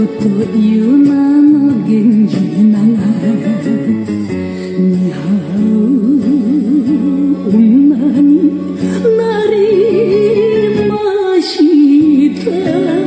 という名の源氏名が似合う女になりました。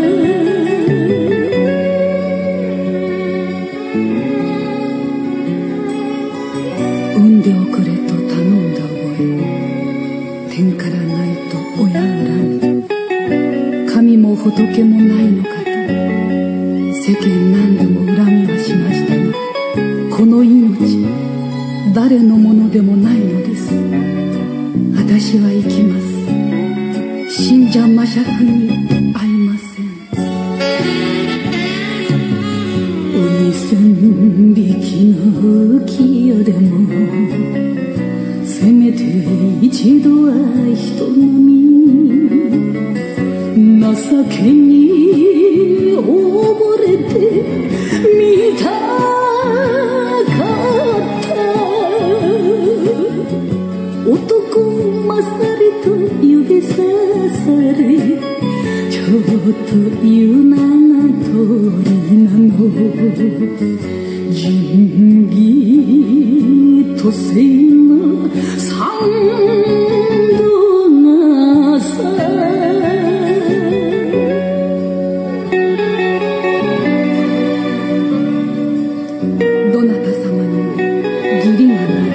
産んでおくれと頼んだ覚え、天からないと親恨み、神も仏もないのかと世間何度も恨みはしましたが、この命誰のものでもないのです。私は生きます。死んじゃ魔尺に会いません。鬼千匹の浮世でもせめて一度は人並み情けに溺れてみたかった。男勝りと指さされ、ちょっと言う名が通りなの。仁義と正の三度がさ、どなた様にも義理がない。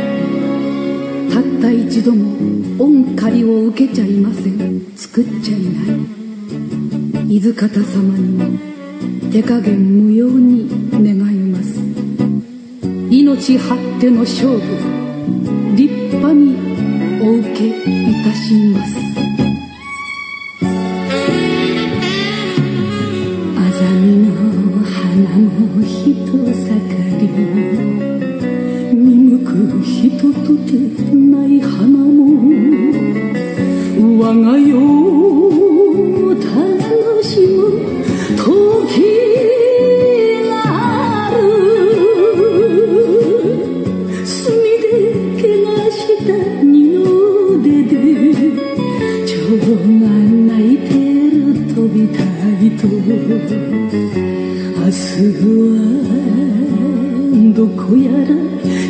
たった一度も恩借りを受けちゃいません。作っちゃいない。伊豆方様にも手加減無用に願います。命張っての勝負、立派にお受けいたします。あざみの花の人盛り、見向く人とてない花も我が世を楽しむ時がある。墨で怪我した二の腕で蝶が鳴いてる飛びたいと、明日はどこやら